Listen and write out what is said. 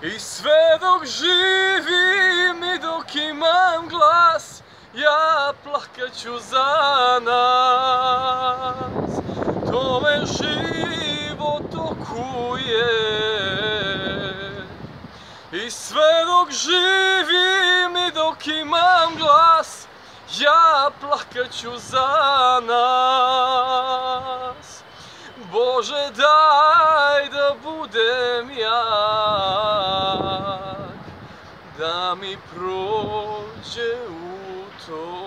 I sve dok živim i dok imam glas, ja plakaću za nas. To me život okuje. I sve dok živim i dok imam glas, ja plakaću za nas. Bože, daj da budem jak, da mi prođe u to.